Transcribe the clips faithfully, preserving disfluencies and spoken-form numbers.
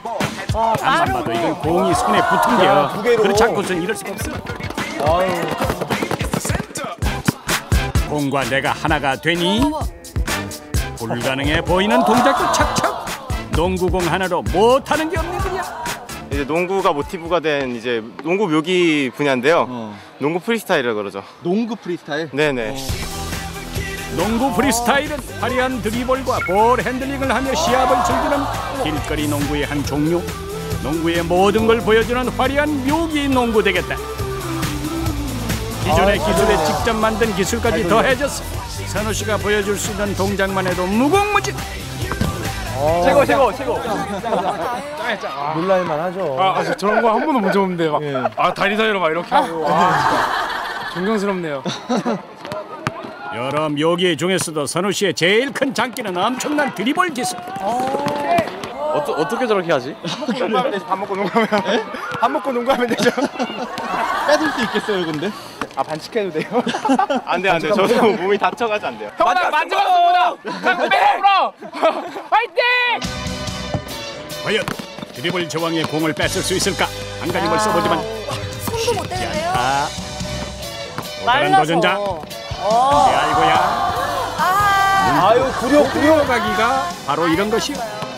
안만 봐도 이건 공이 손에 붙은 게요. 그렇지 않고선 이럴 수가 없어. 아유. 공과 내가 하나가 되니 불가능해 보이는 동작도 착착. 농구공 하나로 못하는 게 없는 거냐. 이제 농구가 모티브가 된 이제 농구 묘기 분야인데요. 어. 농구 프리스타일이라고 그러죠. 농구 프리스타일? 네네. 어. 농구 프리스타일은 화려한 드리블과 볼 핸들링을 하며 시합을 즐기는 길거리 농구의 한 종류. 농구의 모든 걸 보여주는 화려한 묘기 농구 되겠다. 기존의 기술에 직접 만든 기술까지 더해졌어. 선우 씨가 보여줄 수 있는 동작만 해도 무궁무진. 최고 최고 최고. 짱짱. 놀랄만 하죠. 아, 아 저런 거 한 번도 못 해봤는데 막 예. 아 다리 사이로 막 이렇게 하고 아 진짜 존경스럽네요. 여러 묘기 중에서도 선우 씨의 제일 큰 장기는 엄청난 드리블 기술. 어떠, 어떻게 저렇게 하지? 농구하면 되죠. 밥 먹고 농구하면. 밥 먹고 농구하면 되죠. 뺏을 수 있겠어요, 근데? 아 반칙해도 돼요? 안 돼, 안 돼. 저도 몸이 다쳐가지고 안 돼요. 형 나 만져봤습니다. 빼라. 화이팅! 과연 드리블 제왕의 공을 뺏을 수 있을까? 안간힘을 써보지만 손도 못 대는데요. 아, 오다른 도전자. 내 아이고야. 아, 아유, 구려, 구려. 가기가 바로 이런 것이요.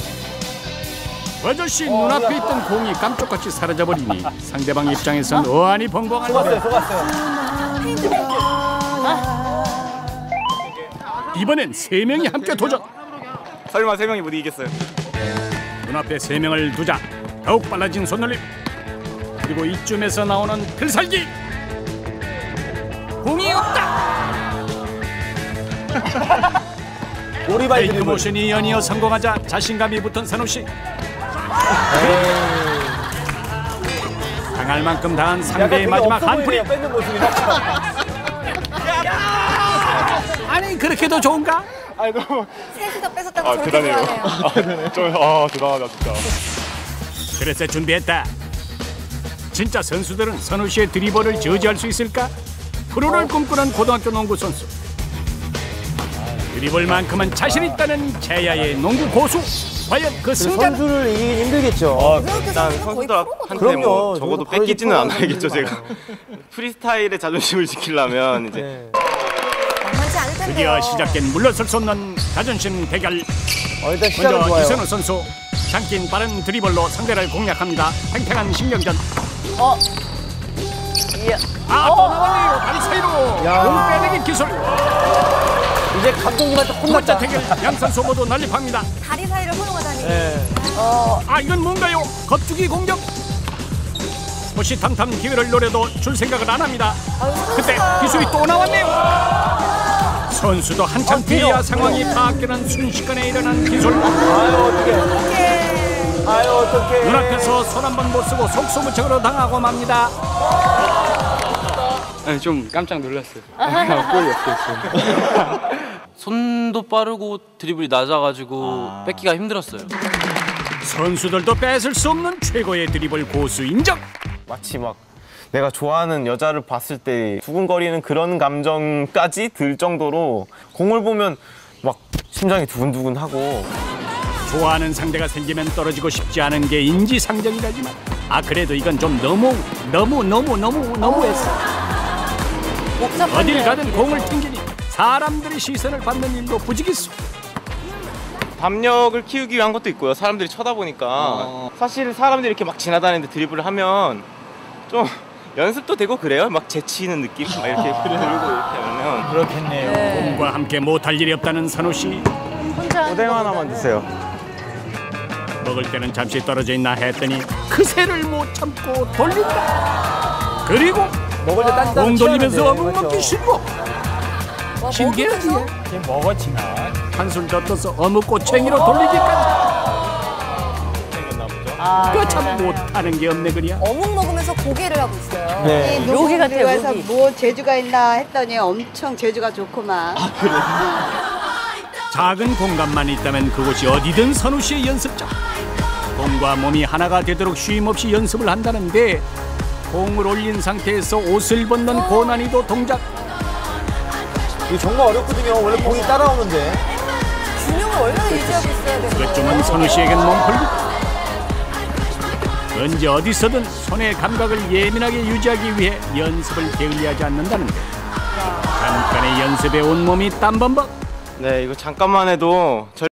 아저씨 눈앞에 있던 공이 깜짝같이 사라져버리니 상대방 입장에선 어안이 벙벙한 거야. 속았어요. 이번엔 세 명이 함께 도전. 설마 세 명이 못 이기겠어요? 눈앞에 세 명을 두자 더욱 빨라진 손놀림. 그리고 이쯤에서 나오는 필살기. 공이 없다. 오리발 페이크 드리블. 모션이 연이어 성공하자 자신감이 붙은 선우 씨. 당할 만큼 당한 상대의 마지막 한풀이. 뺏는 모습이네. 아니 그렇게도 좋은가? 아니 너무. 셋이 다 뺏었다고 아 저렇게 대단해요. 좋아하네요. 아 대단해. 아 대단하다 진짜. 그래서 준비했다. 진짜 선수들은 선우 씨의 드리블을 저지할 수 있을까? 프로를 꿈꾸는 고등학교 농구 선수. 드리블만큼은 자신 있다는 제야의 농구 고수. 과연 그 승자는? 선수를 이기긴 힘들겠죠. 어, 일단 선수들한테 뭐 적어도 뺏기지는 않아야겠죠 제가. 프리스타일의 자존심을 지키려면 이제. 네. 만만치 않을 텐데요. 드디어 시작된 물러설 수 없는 자존심 대결. 어, 일단 시작은 먼저 좋아요. 이선우 선수 장긴 빠른 드리블로 상대를 공략합니다. 팽팽한 신경전. 어. 이야. 아, 또 나왔네요. 다리 사이로 야. 공 빼내기 기술. 이제 감독님한테 두 번째 혼났다. 대결 양 선수 모두 난립합니다. 다리 사이를 활용하다니. 네. 어. 아, 이건 뭔가요? 겁주기 공격. 호시탐탐 기회를 노려도 줄 생각을 안 합니다. 아유, 그때 선수가. 기술이 또 나왔네요. 선수도 한참 아, 뒤에야 뒤로. 상황이 파악되는 순식간에 일어난 기술. 아유, 어떡해. 어떡해. 아유, 어떡해. 눈앞에서 손 한 번 못 쓰고 속수무책으로 당하고 맙니다. 아니, 좀 깜짝 놀랐어요. 골이 없었어요. 손도 빠르고 드리블이 낮아가지고 아... 뺏기가 힘들었어요. 선수들도 뺏을 수 없는 최고의 드리블 고수 인정. 마치 막 내가 좋아하는 여자를 봤을 때 두근거리는 그런 감정까지 들 정도로 공을 보면 막 심장이 두근두근하고. 좋아하는 상대가 생기면 떨어지고 싶지 않은 게 인지상정이라지만 아 그래도 이건 좀 너무 너무 너무 너무 너무했어. 어딜 가든 공을 튕기니 사람들의 시선을 받는 일도 부지기수. 담력을 키우기 위한 것도 있고요. 사람들이 쳐다보니까. 어. 사실 사람들이 이렇게 막 지나다니는데 드리블을 하면 좀 연습도 되고 그래요. 막 재치있는 느낌? 막 이렇게 들고 이렇게 하면. 그렇겠네요. 네. 공과 함께 못할 일이 없다는 선우 씨. 오뎅 하나만 주세요. 먹을 때는 잠시 떨어져 있나 했더니 그새를 못 참고 돌린다. 그리고 먹을 때 딴짓 공 돌리면서 어묵 그렇죠. 먹기 싫고. 와, 신기하지? 먹으면서? 지금 먹었지만. 한술 더 떠서 어묵 꼬챙이로 돌리기까지. 아, 그참 네. 못하는 게 없네 그냥. 어묵 먹으면서 고개를 하고 있어요. 네. 이 묘기 같아요, 농구에서 묘기. 뭐 재주가 있나 했더니 엄청 재주가 좋구만. 작은 공간만 있다면 그곳이 어디든 선우 씨의 연습장. 공과 몸이 하나가 되도록 쉼없이 연습을 한다는데 공을 올린 상태에서 옷을 벗는 고난이도 동작. 이거 정말 어렵거든요. 원래 공이 따라오는데. 균형을 얼마나 유지하고 있어야 되는 거예요? 그쯤은 선우 씨에겐 몸풀기. 언제 어디서든 손의 감각을 예민하게 유지하기 위해 연습을 게을리하지 않는다는데 잠깐의 연습에 온몸이 땀범벅. 네, 이거 잠깐만 해도 절